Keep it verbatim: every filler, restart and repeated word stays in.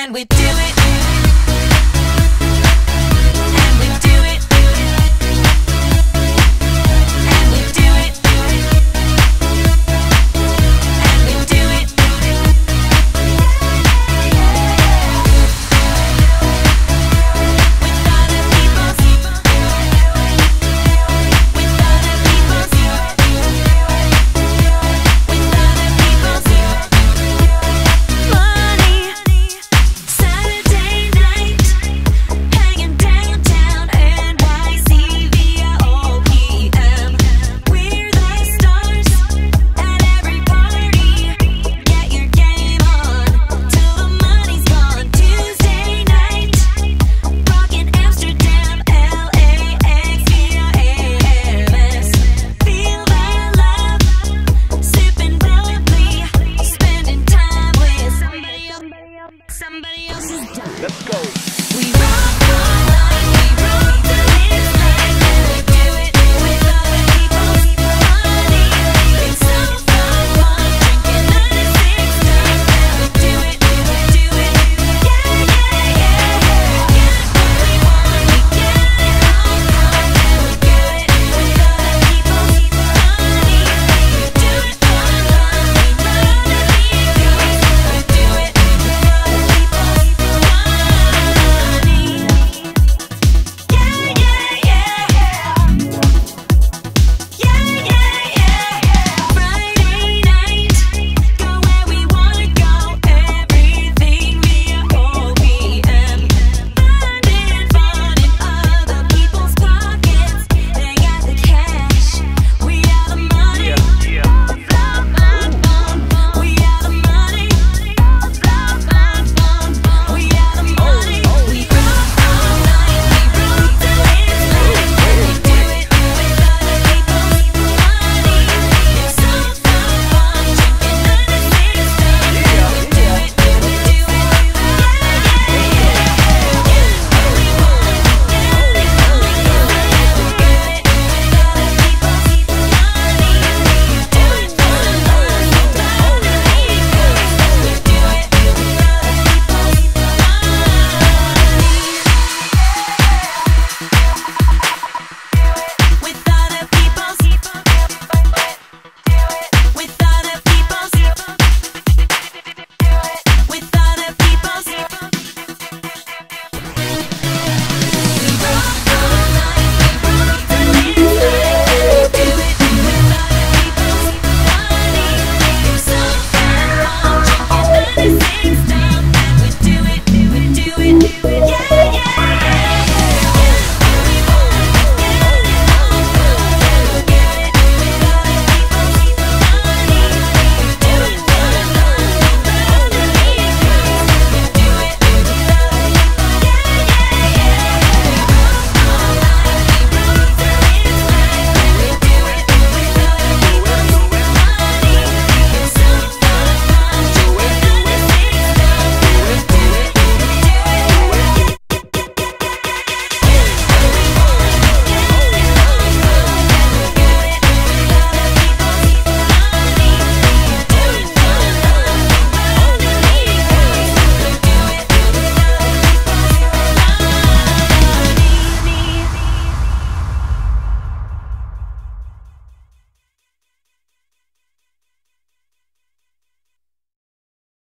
and we do it. And we do it. And we do it. And we do it. With other people's, with other people's, with other people's money. Saturday night, hanging downtown N Y C via O P M. We're the stars at every party. Get your game on till the money's gone. Tuesday night, rockin' Amsterdam, L A X via A M S. Feel the love, sipping bubbly, spending time with somebody else, somebody else's dime. Let's go.